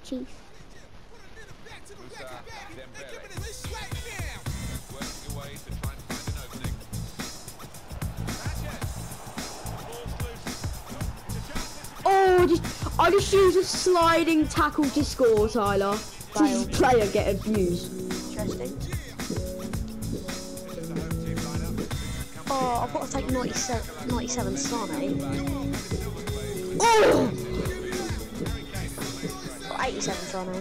Chief. Oh, I just used a sliding tackle to score, Tyler. This player get abused. Interesting. Oh, I've got to take 97 Sane. Oh! Or 87 Sane.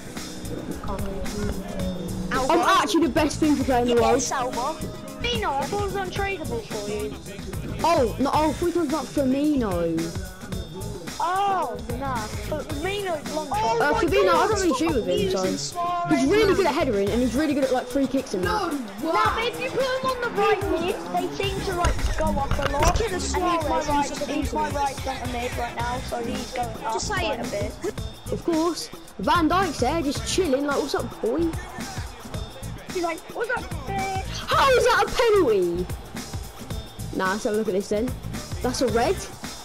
I'm actually the best FIFA player in the world. Salva. Firmino, I thought it was untradeable for you. Oh, no, I thought it was about Firmino. Oh, nah. Firmino's long shot. Firmino, I don't really shoot with him, so. He's really good at headering and he's really good at like free kicks and that. Now, but if you put him on the right mid, they seem to like go up a lot. And he's my right centre mid right now, so he's going up just say quite it. a bit. Of course. Van Dijk's there, just chilling, like, what's up, boy? He's like, what's up, bitch? How is that a penalty? Nah, let's have a look at this then. That's a red.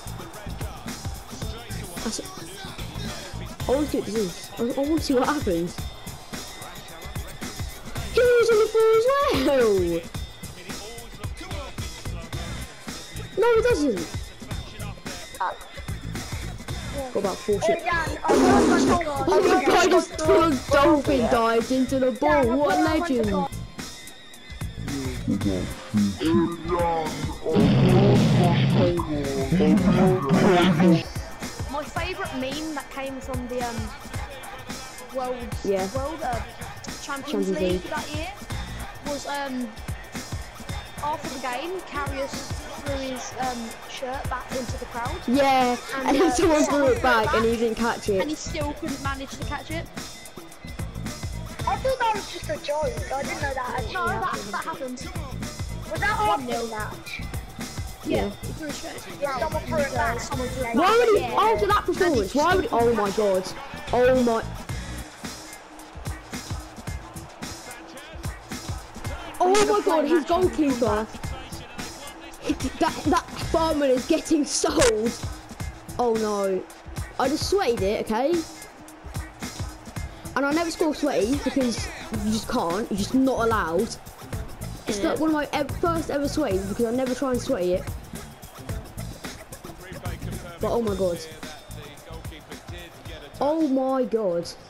That's a... I want to see what this is. I want to see what happens. He was on the floor as well. No, it doesn't. Got about 4 shit. Oh my god, just full dolphin dives into the ball. What a legend. My favourite meme that came from the World Champions League that year was after the game, Karius threw his shirt back into the crowd. Yeah, and then someone threw it back and he didn't catch it. And he still couldn't manage to catch it. I thought that was just a joke. I didn't know that actually. No, that happened. Was that 1-0 match? Yeah, he threw his shirt. Yeah, someone threw it back. Why would he, after that performance, why would he, oh my god. Oh my. Oh my god, his goalkeeper. That farmer is getting sold. Oh no. I just sweated it, okay? And I never score sweaty because you just can't, you're just not allowed. It's like one of my first ever sweaties because I never try and sweaty it. But oh my god. Oh my god.